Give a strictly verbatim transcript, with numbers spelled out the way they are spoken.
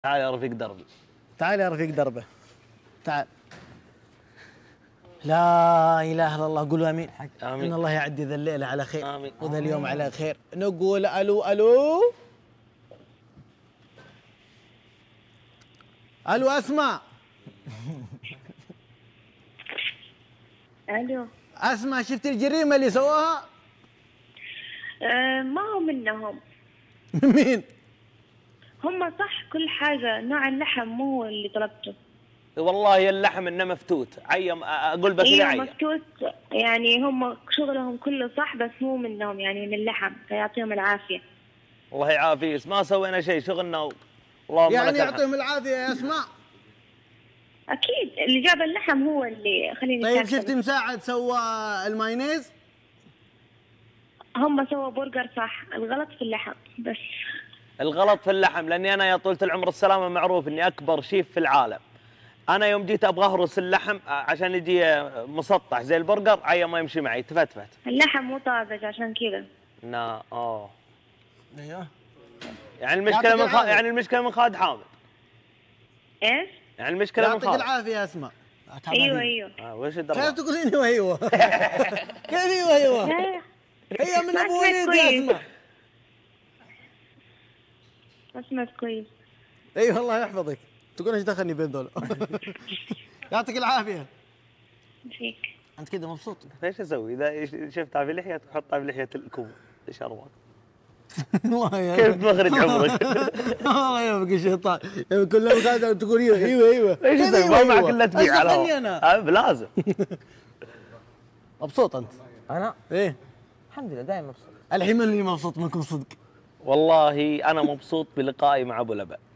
تعال يا رفيق دربي. تعال يا رفيق دربه. تعال. لا اله الا الله. قولوا امين. امين. ان الله يعدي ذا الليله على خير. امين. وذا اليوم على خير. نقول الو الو الو اسماء. الو اسماء، شفت الجريمه اللي سواها؟ أه ما هو منهم. مين؟ هم صح كل حاجة، نوع اللحم مو هو اللي طلبته. والله اللحم انه مفتوت عيم، اقول بس ايوه عيم مفتوت، يعني هم شغلهم كله صح بس مو منهم، يعني من اللحم، فيعطيهم العافية. الله يعافيه، ما سوينا شيء، شغلنا اللهم يعني لك الحمد. يعطيهم العافيه يا اسماء. أكيد اللي جاب اللحم هو اللي خليني. طيب شفتي مساعد سوى المايونيز؟ هم سووا برجر صح، الغلط في اللحم بس. الغلط في اللحم، لاني انا يا طولة العمر السلامه معروف اني اكبر شيف في العالم. انا يوم جيت ابغى اهرس اللحم عشان يجي مسطح زي البرجر، عيا ما يمشي معي، تفتفت. اللحم مو طازج عشان كذا. نا اه ايوه. يعني المشكله من خ... يعني المشكله من خالد حامد. ايش؟ يعني المشكله من يعطيك خالد. العافيه يا اسماء. ايوه ايوه. آه وش كيف الدرجه؟ تقولين ايوه ايوه؟ كيف ايوه ايوه؟ هي من ابو وليد يا اسماء. ما سمعت كويس. اي والله يحفظك. تقول ايش دخلني بين دول؟ يعطيك العافيه. فيك. انت كذا مبسوط؟ ايش اسوي اذا شفتها في لحيتك حطها في لحيه الكوم الشربات. والله يا كيف مخرج عمرك؟ والله يومك الشيطان. كل يوم قاعد تقول ايوه ايوه ايوه. ايش اسوي؟ ما معك الا تبيع على ايش انا؟ آه لازم. مبسوط انت؟ انا ايه الحمد لله دائما مبسوط. الحين من اللي مبسوط منكم صدق؟ والله انا مبسوط بلقائي مع ابو لبن.